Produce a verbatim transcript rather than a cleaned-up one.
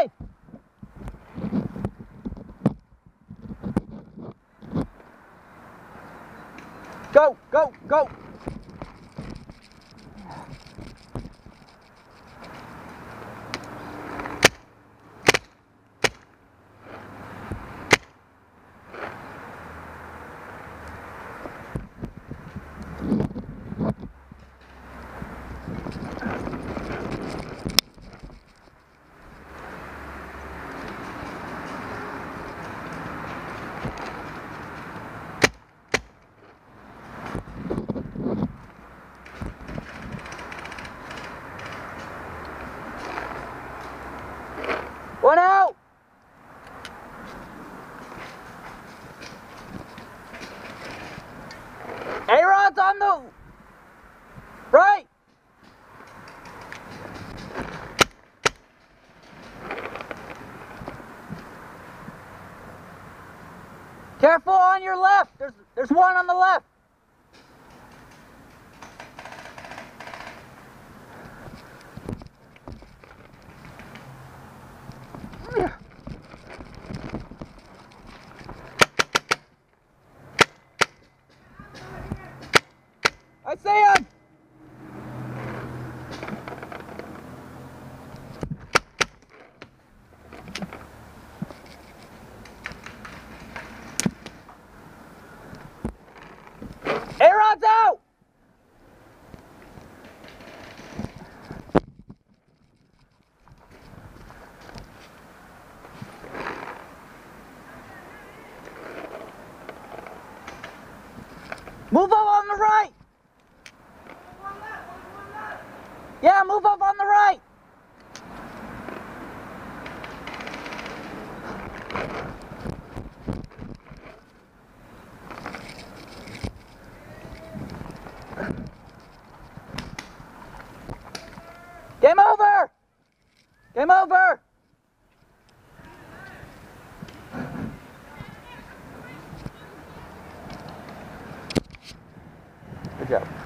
side! Go, go, go! One out! A-Rod's on the right! Careful on your left! There's, there's one on the left! I see him! A-Rod's out! Move up on the right! Yeah, move up on the right! Game over! Game over! Good job.